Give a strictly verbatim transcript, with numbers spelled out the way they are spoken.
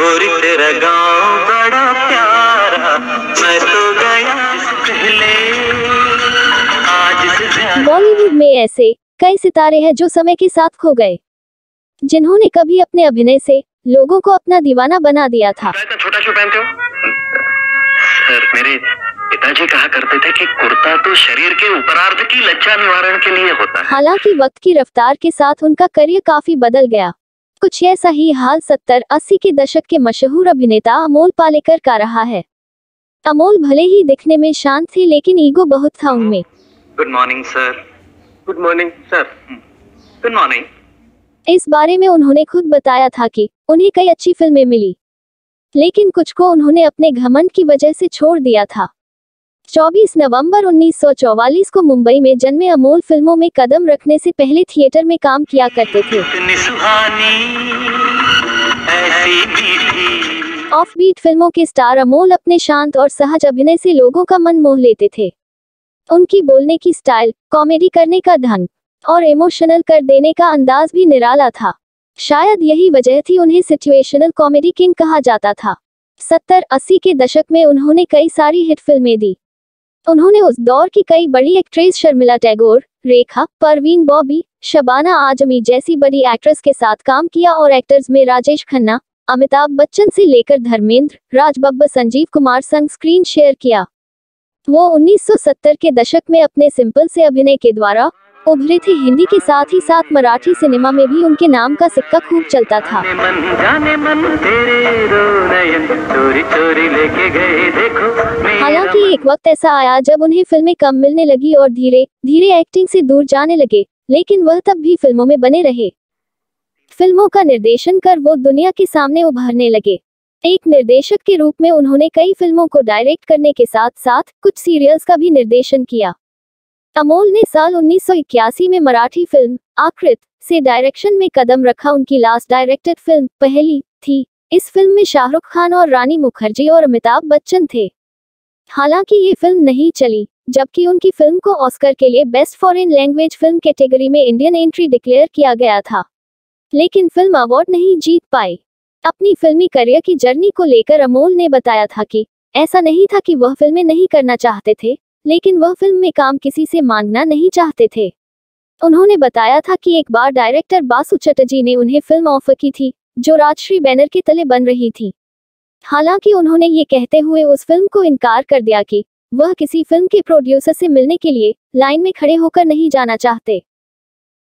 गोरी तेरा गाँव बड़ा प्यारा, मैं तो गया पहले आज से ज्यादा। बॉलीवुड में ऐसे कई सितारे हैं जो समय के साथ खो गए, जिन्होंने कभी अपने अभिनय से लोगों को अपना दीवाना बना दिया था। इतना छोटा क्यों पहनते हो? सर, मेरे पिताजी कहा करते थे कि कुर्ता तो शरीर के उपरार्ध की लज्जा निवारण के लिए होता है। हालांकि वक्त की रफ्तार के साथ उनका करियर काफी बदल गया। कुछ ऐसा ही हाल सत्तर अस्सी के दशक के मशहूर अभिनेता अमोल पालेकर का रहा है। अमोल भले ही दिखने में शांत थे, लेकिन ईगो बहुत था उनमें। Good morning sir. Good morning sir. Good morning. इस बारे में उन्होंने खुद बताया था कि उन्हें कई अच्छी फिल्में मिली, लेकिन कुछ को उन्होंने अपने घमंड की वजह से छोड़ दिया था। चौबीस नवंबर उन्नीस सौ चौवालीस को मुंबई में जन्मे अमोल फिल्मों में कदम रखने से पहले थिएटर में काम किया करते थे। ऑफबीट फिल्मों के स्टार अमोल अपने शांत और सहज अभिनय से लोगों का मन मोह लेते थे। उनकी बोलने की स्टाइल, कॉमेडी करने का ढंग और इमोशनल कर देने का अंदाज भी निराला था। शायद यही वजह थी उन्हें सिचुएशनल कॉमेडी किंग कहा जाता था। सत्तर अस्सी के दशक में उन्होंने कई सारी हिट फिल्में दी। उन्होंने उस दौर की कई बड़ी एक्ट्रेस शर्मिला टैगोर, रेखा, परवीन बॉबी, शबाना आजमी जैसी बड़ी एक्ट्रेस के साथ काम किया और एक्टर्स में राजेश खन्ना, अमिताभ बच्चन से लेकर धर्मेंद्र, राज बब्बर, संजीव कुमार संग स्क्रीन शेयर किया। वो उन्नीस सौ सत्तर के दशक में अपने सिंपल से अभिनय के द्वारा उभरे थे। हिंदी के साथ ही साथ मराठी सिनेमा में भी उनके नाम का सिक्का खूब चलता था। हालांकि एक वक्त ऐसा आया जब उन्हें फिल्में कम मिलने लगी और धीरे धीरे एक्टिंग से दूर जाने लगे, लेकिन वह तब भी फिल्मों में बने रहे। फिल्मों का निर्देशन कर वो दुनिया के सामने उभरने लगे। एक निर्देशक के रूप में उन्होंने कई फिल्मों को डायरेक्ट करने के साथ साथ कुछ सीरियल्स का भी निर्देशन किया। अमोल ने साल उन्नीस सौ इक्यासी में मराठी फिल्म आकृत से डायरेक्शन में कदम रखा। उनकी लास्ट डायरेक्टेड फिल्म पहली थी। इस फिल्म में शाहरुख खान और रानी मुखर्जी और अमिताभ बच्चन थे। हालांकि ये फिल्म नहीं चली, जबकि उनकी फिल्म को ऑस्कर के लिए best foreign language film category में इंडियन एंट्री डिक्लेयर किया गया था, लेकिन फिल्म अवार्ड नहीं जीत पाई। अपनी फिल्मी करियर की जर्नी को लेकर अमोल ने बताया था कि ऐसा नहीं था कि वह फिल्में नहीं करना चाहते थे, लेकिन वह फिल्म में काम किसी से मांगना नहीं चाहते थे। उन्होंने बताया था कि एक बार डायरेक्टर बासु चटर्जी ने उन्हें फिल्म ऑफर की थी, जो राजश्री बैनर के तले बन रही थी। हालांकि उन्होंने ये कहते हुए उस फिल्म को इनकार कर दिया कि वह किसी फिल्म के प्रोड्यूसर से मिलने के लिए लाइन में खड़े होकर नहीं जाना चाहते।